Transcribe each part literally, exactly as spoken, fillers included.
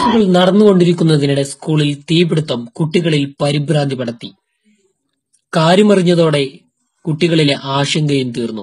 ക്ലാസുകൾ നടന്നുകൊണ്ടിരിക്കുന്നതിനിടെ സ്കൂളിൽ തീപിടുത്തം കുട്ടികളിൽ പരിഭ്രാന്തി പടർത്തി. കാര്യമറിഞ്ഞതോടെ കുട്ടികളിലെ ആശങ്കയും തീർന്നു.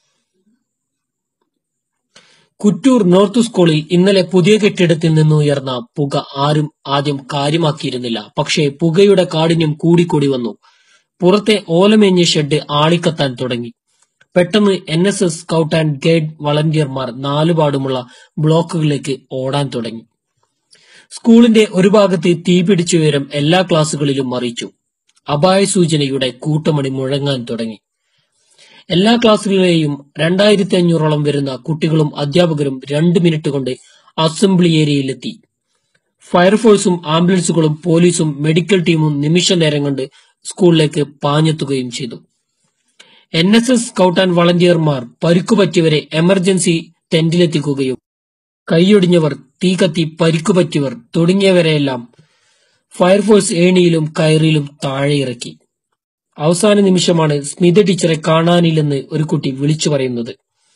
കുറ്റൂർ നോർത്ത് സ്കൂളിൽ ഇന്നലെ പുതിയ കെട്ടിടത്തിൽ നിന്നുയർന്ന പുക ആരും ആദ്യം കാര്യമാക്കിയിരുന്നില്ല. പക്ഷേ പുകയുടെ കാഠിന്യം കൂടിക്കൂടി വന്നു. പുറത്തെ ഓലമേഞ്ഞ ഷെഡ് ആളിക്കത്താൻ തുടങ്ങി. പെട്ടെന്ന് N S S scout and guide വളണ്ടിയർമാർ നാലുപാടുമുള്ള ബ്ലോക്കുകളിലേക്ക് ഓടാൻ തുടങ്ങി. സ്കൂളിന്റെ ഒരു ഭാഗത്ത് തീപിടിച്ച വിവരം എല്ലാ ക്ലാസുകളിലും അറിയിച്ചു. അപായ സൂചനയുടെ കൂട്ടമണി മുഴങ്ങാൻ തുടങ്ങി. എല്ലാ ക്ലാസുകളിലെയും രണ്ടായിരത്തി അഞ്ഞൂറോളം വരുന്ന കുട്ടികളും അധ്യാപകരും രണ്ട് മിനിറ്റ് കൊണ്ട് അസംബ്ലി ഏരിയയിലെത്തി. ഫയർഫോഴ്സും ആംബുലൻസുകളും പോലീസും മെഡിക്കൽ ടീമും നിമിഷ നേരം കൊണ്ട് സ്കൂളിലേക്ക് പാഞ്ഞെത്തുകയും ചെയ്തു. N S S scout and വളണ്ടിയർമാർ പരിക്കുപറ്റിയവരെ എമർജൻസി ടെന്റിലെത്തിക്കുകയും കൈയൊടിഞ്ഞവർ, തീ കത്തി പരിക്കുപറ്റിയവർ തുടങ്ങിയവരെയെല്ലാം ഫയർഫോഴ്സ് ഏണിയിലും കയറിയിലും താഴെയിറക്കി. അവസാന നിമിഷമാണ് സ്മിത ടീച്ചറെ കാണാനില്ലെന്ന് ഒരു കുട്ടി വിളിച്ചു പറയുന്നത്.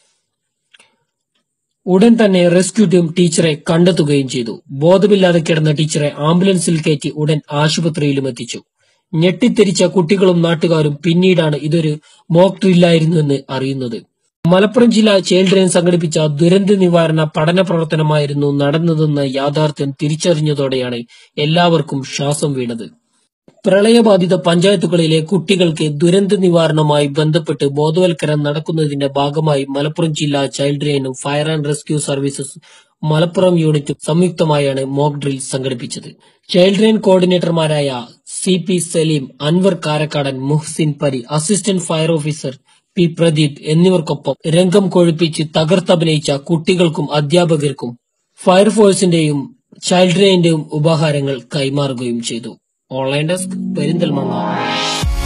ഉടൻ തന്നെ റെസ്ക്യൂ ടീം ടീച്ചറെ കണ്ടെത്തുകയും ചെയ്തു. ബോധമില്ലാതെ കിടന്ന ടീച്ചറെ ആംബുലൻസിൽ കയറ്റി ഉടൻ ആശുപത്രിയിലും എത്തിച്ചു. ഞെട്ടിത്തെരിച്ച കുട്ടികളും നാട്ടുകാരും പിന്നീടാണ് ഇതൊരു മോക്ക് ഡ്രില്ലായിരുന്നുവെന്ന് അറിയുന്നത്. മലപ്പുറം ജില്ലാ ചൈൽഡ് ലൈൻ സംഘടിപ്പിച്ച ദുരന്ത നിവാരണ പഠന പ്രവർത്തനമായിരുന്നു നടന്നതെന്ന യാഥാർത്ഥ്യം തിരിച്ചറിഞ്ഞതോടെയാണ് എല്ലാവർക്കും ശ്വാസം വീണത്. പ്രളയബാധിത പഞ്ചായത്തുകളിലെ കുട്ടികൾക്ക് ദുരന്ത നിവാരണവുമായി ബന്ധപ്പെട്ട് ബോധവൽക്കരണം നടക്കുന്നതിന്റെ ഭാഗമായി മലപ്പുറം ജില്ലാ ചൈൽഡ് ലൈനും fire and rescue services Malappuram യൂണിറ്റും സംയുക്തമായാണ് മോക്ക് ഡ്രിൽ സംഘടിപ്പിച്ചത്. ചൈൽഡ് ലൈൻ കോർഡിനേറ്റർമാരായ C P Salim, Anwar Karakkadan, Muhsin Pari, assistant fire officer P Pradeep എന്നിവർക്കൊപ്പം രംഗം കൊഴുപ്പിച്ച് തകർത്തഭിനയിച്ച കുട്ടികൾക്കും അധ്യാപകർക്കും ഫയർഫോഴ്സിന്റെയും ചൈൽഡ് ലൈന്റെയും ഉപഹാരങ്ങൾ കൈമാറുകയും ചെയ്തു. Online desk, Perinthalmanna.